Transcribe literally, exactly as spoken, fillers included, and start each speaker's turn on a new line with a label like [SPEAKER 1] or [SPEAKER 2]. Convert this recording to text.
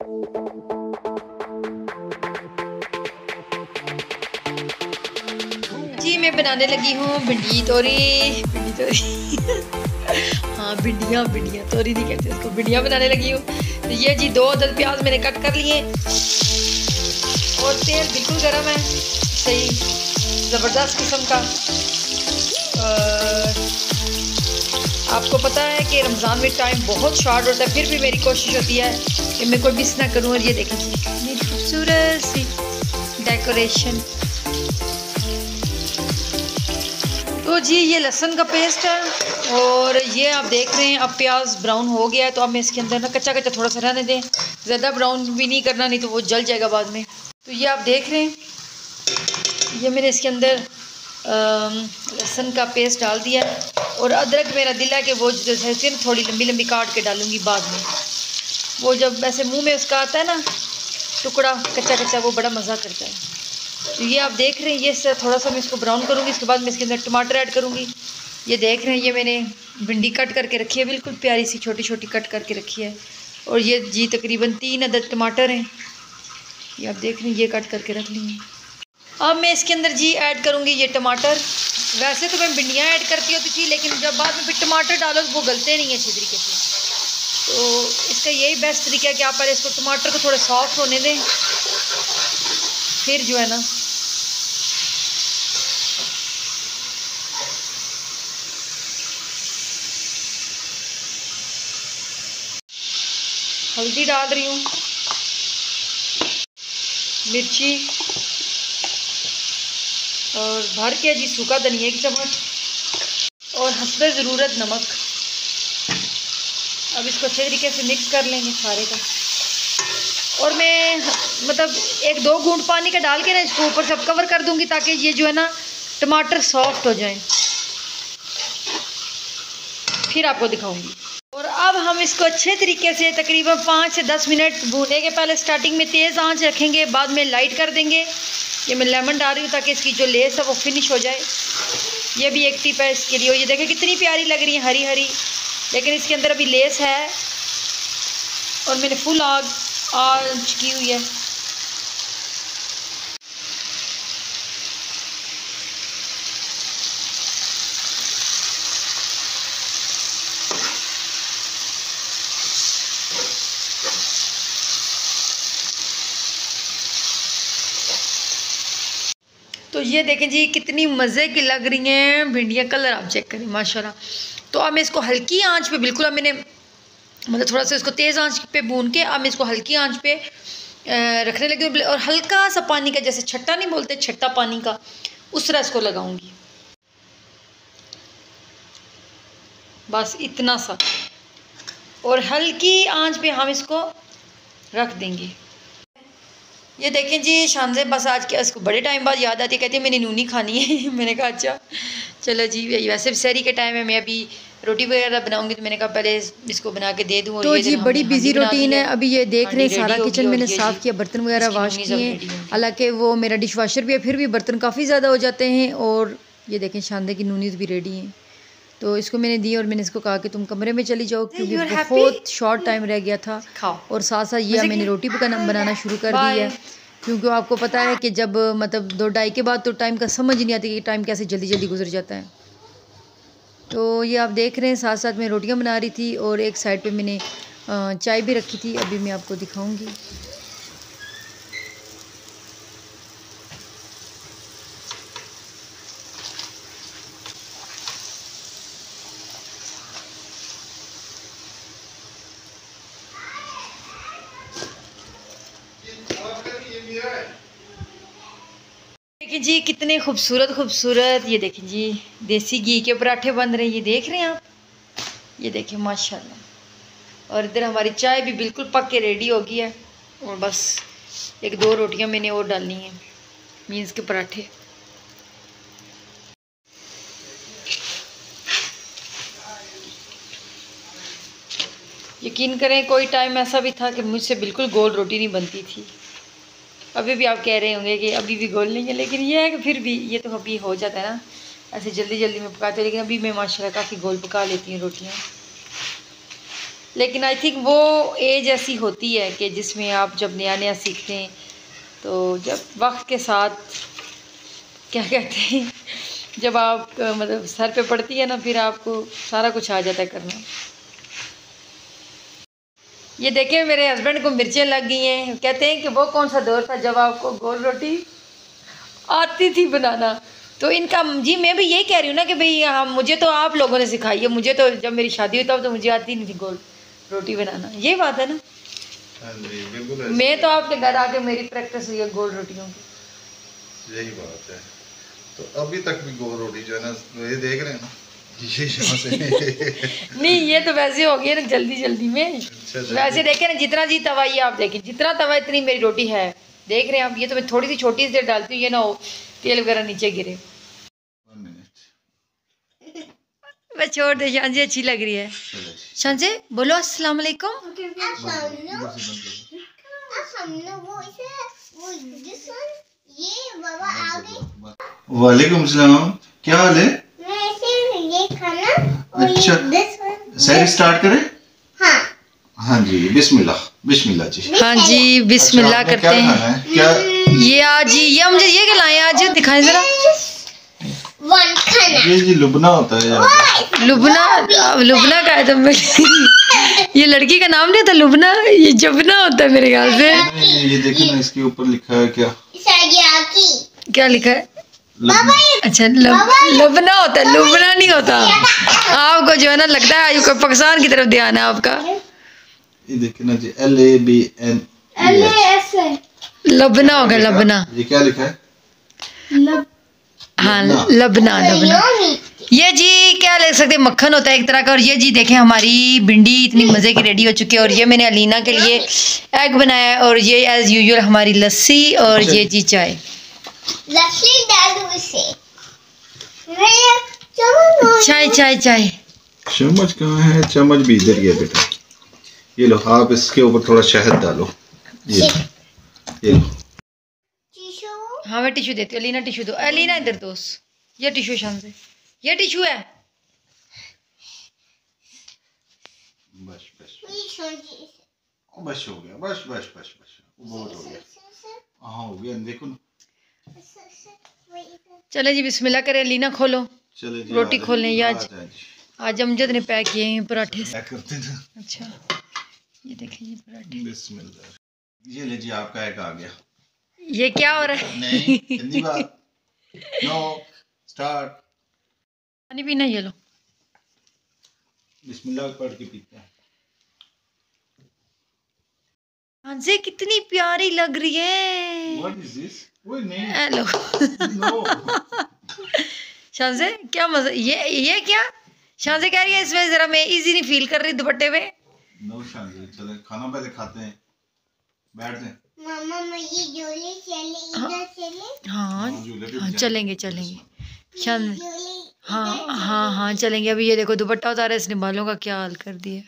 [SPEAKER 1] जी मैं बनाने लगी हूँ भिंडी तोरी। भिंडी तोरी हाँ भिंडियाँ भिंडियाँ तोरी नहीं कहते उसको, भिंडियाँ बनाने लगी हूँ। तो ये जी दो अदद प्याज मैंने कट कर लिए और तेल बिल्कुल गर्म है, सही ज़बरदस्त किस्म का। और आपको पता है कि रमज़ान में टाइम बहुत शॉर्ट होता है, फिर भी मेरी कोशिश होती है कि मैं कोई मिस ना करूँ। और ये देखें कितनी खूबसूरत सी डेकोरेशन। तो जी ये लहसुन का पेस्ट है और ये आप देख रहे हैं अब प्याज ब्राउन हो गया है। तो अब मैं इसके अंदर ना कच्चा कच्चा थोड़ा सा रहने दें, ज़्यादा ब्राउन भी नहीं करना, नहीं तो वो जल जाएगा बाद में। तो ये आप देख रहे हैं ये मैंने इसके अंदर लहसुन का पेस्ट डाल दिया और अदरक मेरा दिल है कि वो जो है थोड़ी लंबी लंबी काट के डालूँगी बाद में। वो जब ऐसे मुँह में उसका आता है ना टुकड़ा कच्चा कच्चा, वो बड़ा मज़ा करता है। तो ये आप देख रहे हैं ये थोड़ा सा मैं इसको ब्राउन करूँगी, इसके बाद मैं इसके अंदर टमाटर ऐड करूँगी। ये देख रहे हैं ये मैंने भिंडी कट करके रखी है, बिल्कुल प्यारी सी छोटी छोटी कट करके रखी है। और ये जी तकरीबन तीन अदद टमाटर हैं, ये आप देख रहे हैं ये कट करके रख ली हैं। अब मैं इसके अंदर जी ऐड करूँगी ये टमाटर। वैसे तो मैं भिंडियाँ ऐड करती होती थी, लेकिन जब बाद में फिर टमाटर डालो तो वो गलते नहीं है अच्छे तरीके से। तो इसका यही बेस्ट तरीका है कि आप पहले इसको टमाटर को थोड़े सॉफ्ट होने दें, फिर जो है ना हल्दी डाल रही हूँ, मिर्ची और भर के जी सूखा धनिया की चम्मच और हस्बे ज़रूरत नमक। अब इसको अच्छे तरीके से मिक्स कर लेंगे सारे का। और मैं मतलब एक दो घूंट पानी का डाल के ना इसको ऊपर सब कवर कर दूंगी ताकि ये जो है ना टमाटर सॉफ्ट हो जाएं, फिर आपको दिखाऊंगी। और अब हम इसको अच्छे तरीके से तकरीबन पाँच से दस मिनट भूनेंगे। पहले स्टार्टिंग में तेज़ आंच रखेंगे, बाद में लाइट कर देंगे। ये मैं लेमन डाल रही हूँ ताकि इसकी जो लेस है वो फिनिश हो जाए। ये भी एक टिप है इसके लिए। ये देखें कितनी प्यारी लग रही है हरी हरी, लेकिन इसके अंदर अभी लेस है और मैंने फुल आग आंच की हुई है। तो ये देखें जी कितनी मज़े की लग रही हैं भिंडियाँ, कलर आप चेक करें माशाल्लाह। तो अब मैं इसको हल्की आंच पे बिल्कुल, अब मैंने मतलब थोड़ा सा इसको तेज़ आंच पे भून के अब मैं इसको हल्की आंच पे रखने लगी हूँ। और हल्का सा पानी का, जैसे छट्टा नहीं बोलते, छट्टा पानी का, उस तरह इसको लगाऊंगी, बस इतना सा। और हल्की आंच पे हम इसको रख देंगे। ये देखें जी शानज़े बस आज के इसको बड़े टाइम बाद याद आती है, कहती है मैंने नूनी खानी है। मैंने कहा अच्छा चलो जी, वैसे भी सहरी के टाइम है, मैं अभी रोटी वगैरह बनाऊंगी तो मैंने कहा पहले इसको बना के दे दूँ। तो जी बड़ी बिजी रूटीन है। अभी ये देख रहे हैं सारा किचन मैंने साफ़ किया, बर्तन वगैरह वाश किए। हालांकि वो मेरा डिश वाशर भी है, फिर भी बर्तन काफ़ी ज़्यादा हो जाते हैं। और ये देखें शानदार की नूनीस भी रेडी हैं। तो इसको मैंने दी और मैंने इसको कहा कि तुम कमरे में चली जाओ क्योंकि बहुत शॉर्ट टाइम रह गया था। और साथ साथ ये मैंने रोटी पकाना बनाना शुरू कर दी है, क्योंकि आपको पता है कि जब मतलब दो ढाई के बाद तो टाइम का समझ नहीं आती कि टाइम कैसे जल्दी जल्दी गुजर जाता है। तो ये आप देख रहे हैं साथ साथ मैं रोटियां बना रही थी और एक साइड पे मैंने चाय भी रखी थी, अभी मैं आपको दिखाऊंगी। देखिए जी कितने खूबसूरत खूबसूरत, ये देखें जी देसी घी के पराठे बन रहे हैं, ये देख रहे हैं आप, ये देखें माशाल्लाह। और इधर हमारी चाय भी बिल्कुल पक के रेडी हो गई है और बस एक दो रोटियां मैंने और डालनी है, मीन्स के पराठे। यकीन करें कोई टाइम ऐसा भी था कि मुझसे बिल्कुल गोल रोटी नहीं बनती थी। अभी भी आप कह रहे होंगे कि अभी भी गोल नहीं है, लेकिन ये है कि फिर भी ये तो अभी हो जाता है ना, ऐसे जल्दी जल्दी में पकाते, लेकिन अभी मैं माशाल्लाह काफ़ी गोल पका लेती हूँ रोटियाँ। लेकिन आई थिंक वो एज ऐसी होती है कि जिसमें आप जब नया नया सीखते हैं तो जब वक्त के साथ क्या कहते हैं, जब आप मतलब सर पे पड़ती है ना, फिर आपको सारा कुछ आ जाता है करना। ये देखें मेरे हस्बैंड को मिर्चें लग गई हैं। कहते हैं कि वो कौन सा दौर था जब आपको गोल रोटी आती थी बनाना। तो इनका जी मैं भी यही कह रही हूँ ना कि भाई हाँ, मुझे तो आप लोगों ने सिखाई है, मुझे तो जब मेरी शादी हुई तब तो मुझे आती नहीं थी गोल रोटी बनाना। यही बात है ना।
[SPEAKER 2] हाँ जी, बिल्कुल।
[SPEAKER 1] मैं तो आपके घर आके मेरी प्रैक्टिस हुई है गोल रोटियों की।
[SPEAKER 2] यही बात है। तो अभी तक भी गोल रोटी जो है ना, ये देख रहे हैं ना, ये यहाँ से
[SPEAKER 1] नहीं ये तो वैसे हो गया ना जल्दी जल्दी में।
[SPEAKER 2] अच्छा,
[SPEAKER 1] वैसे देखें ना जितना जी तवा, ये आप देखें जितना तवा इतनी मेरी रोटी है। देख रहे हैं आप, ये तो मैं थोड़ी सी छोटी सी डालती हूँ, ये ना हो तेल वगैरह नीचे गिरे। बस छोड़ दे, शान जी अच्छी लग रही है। शान जी बोलो अस्सलाम वालेकुम।
[SPEAKER 2] वालेकुम सलाम, क्या हाल है? ये खाना अच्छा, सैर स्टार्ट करें? हाँ हाँ जी, बिस्मिल्लाह बिस्मिल्लाह जी।
[SPEAKER 1] हाँ जी बिस्मिल्लाह
[SPEAKER 2] अच्छा,
[SPEAKER 1] करते
[SPEAKER 2] क्या
[SPEAKER 1] हैं।
[SPEAKER 2] क्या
[SPEAKER 1] ये आज ये मुझे ये खिलाएं, आज दिखाएं जरा।
[SPEAKER 2] ये जी लुबना होता है यार।
[SPEAKER 1] लुबना, लुबना का है तो मैं ये लड़की का नाम नहीं था लुबना, ये जबना होता है मेरे ख्याल से।
[SPEAKER 2] ये देखो ना, इसके ऊपर लिखा है क्या
[SPEAKER 1] क्या लिखा है? अच्छा लब, लबना होता है, लुबना नहीं होता। आपको जो है ना लगता है आपको पाकिस्तान की तरफ ध्यान है आपका।
[SPEAKER 2] ये देखिए ना जी, एल ए बी एन
[SPEAKER 1] लबना होगा, लबना।
[SPEAKER 2] ये क्या लिखा है?
[SPEAKER 1] लब, हाँ लबना, लबना। ये जी क्या ले सकते, मक्खन होता है एक तरह का। और ये जी देखें हमारी भिंडी इतनी मज़े की रेडी हो चुकी है। और ये मैंने अलीना के लिए एग बनाया है। और ये एज यूजुअल हमारी लस्सी। और ये जी चाय। लस्सी डालो इसे, चाय चाय चाय।
[SPEAKER 2] चम्मच कहाँ है? चम्मच भी इधर गया बेटा। ये लो, आप इसके ऊपर थोड़ा शहद डालो। ये ये लो।
[SPEAKER 1] हाँ मैं टिश्यू देती हूँ। अलीना टिश्यू दो। अलीना इधर दो, ये टिश्यू शाम से, ये टिश्यू है।
[SPEAKER 2] बस बस बस हो गया, बस बस बस बस बहुत हो गया। हाँ हो गया, देखो ना।
[SPEAKER 1] चले जी बिस्मिल्लाह करें। अलीना खोलो,
[SPEAKER 2] चले जी,
[SPEAKER 1] रोटी खोलने। ये आज
[SPEAKER 2] जी।
[SPEAKER 1] आज अमजद ने पैक किए हैं पराठे से।
[SPEAKER 2] करते ना।
[SPEAKER 1] अच्छा ये देखिए ये पराठे।
[SPEAKER 2] बिस्मिल्लाह। ये ले जी, आपका एक आ गया।
[SPEAKER 1] ये क्या हो रहा है?
[SPEAKER 2] नहीं हिंदी बात। No start.
[SPEAKER 1] पानी पीना, ये लो।
[SPEAKER 2] बिस्मिल्लाह पढ़ के पीते हैं।
[SPEAKER 1] हांसे कितनी प्यारी लग रही है।
[SPEAKER 2] What is this? वो नहीं।
[SPEAKER 1] हेलो।
[SPEAKER 2] No.
[SPEAKER 1] शांसे क्या मजा, ये ये क्या? शांसे कह रही है इसमें जरा मैं इजी नहीं फील कर रही दुपट्टे में।
[SPEAKER 2] नो शांसे, चले खाना पहले खाते हैं, बैठते हैं।
[SPEAKER 3] मामा ये झूले चले, इधर चले।
[SPEAKER 1] हाँ हाँ चलेंगे चलेंगे शान। हाँ हाँ हाँ चलेंगे। अभी ये देखो दुपट्टा उतारा, इसने बालों का क्या हाल कर दिया।